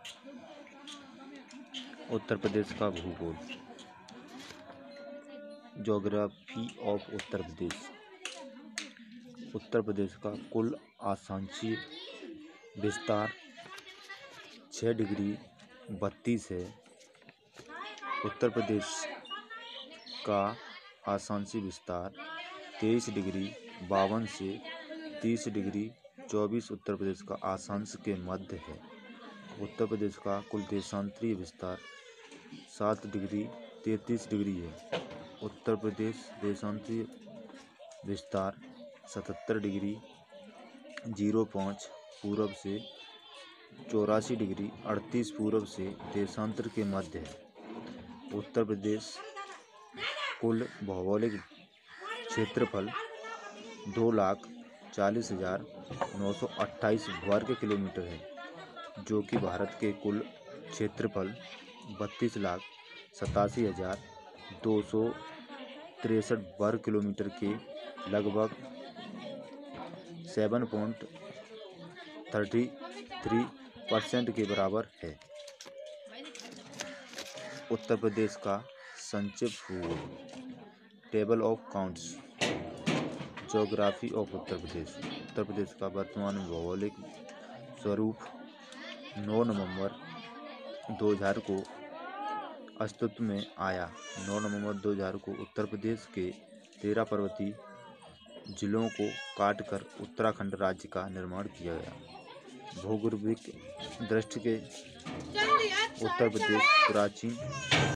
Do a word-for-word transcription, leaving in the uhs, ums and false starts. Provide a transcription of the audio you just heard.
उत्तर प्रदेश का भूगोल। Geography of Uttar Pradesh. Uttar Pradesh का कुल आशांशीय विस्तार छः डिग्री बत्तीस है। उत्तर प्रदेश का आशांशीय विस्तार तेईस डिग्री बावन से तीस डिग्री चौबीस उत्तर प्रदेश का अक्षांश के मध्य है। उत्तर प्रदेश का कुल देशांतरीय विस्तार सात डिग्री तैंतीस डिग्री है। उत्तर प्रदेश देशांतरीय विस्तार सतहत्तर डिग्री जीरो पाँच पूरब से चौरासी डिग्री अड़तीस पूरब से देशांतर के मध्य है। उत्तर प्रदेश कुल भौगोलिक क्षेत्रफल दो लाख चालीस हजार नौ सौ अट्ठाईस वर्ग किलोमीटर है, जो कि भारत के कुल क्षेत्रफल बत्तीस लाख सतासी हजार दो सौ तिरसठ वर्ग किलोमीटर के लगभग seven point thirty three percent के बराबर है। उत्तर प्रदेश का संक्षिप्त भूगोल। Table of counts. Geography of Uttar Pradesh. Uttar Pradesh का वर्तमान भौगोलिक स्वरूप नौ नवंबर दो हज़ार को अस्तित्व में आया। नौ नवंबर दो हज़ार को उत्तर प्रदेश के तेरह पर्वतीय जिलों को काटकर उत्तराखंड राज्य का निर्माण किया गया। भौगोलिक दृष्टि से उत्तर प्रदेश प्राचीन